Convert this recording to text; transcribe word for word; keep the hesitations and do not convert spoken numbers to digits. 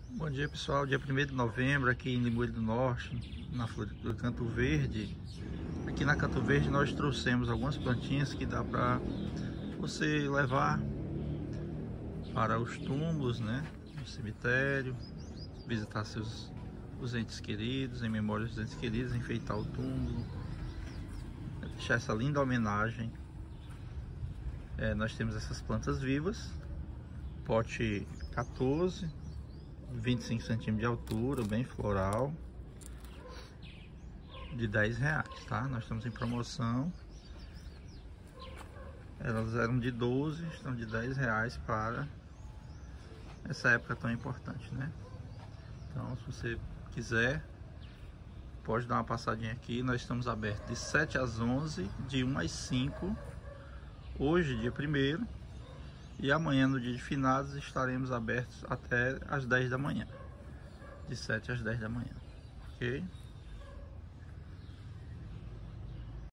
Bom dia, pessoal. Dia primeiro de novembro, aqui em Limoeiro do Norte, na floricultura Canto Verde. Aqui na Canto Verde nós trouxemos algumas plantinhas que dá para você levar para os túmulos, né, no cemitério, visitar seus os entes queridos, em memória dos entes queridos, enfeitar o túmulo, deixar essa linda homenagem. É, nós temos essas plantas vivas, pote quatorze, vinte e cinco centímetros de altura, bem floral, de dez reais, tá? Nós estamos em promoção. Elas eram de doze, estão de dez reais para essa época tão importante, né? Então, se você quiser, pode dar uma passadinha aqui. Nós estamos abertos de sete às onze, de uma às cinco, hoje, dia primeiro. E amanhã, no dia de finados, estaremos abertos até às dez da manhã. De sete às dez da manhã. Ok?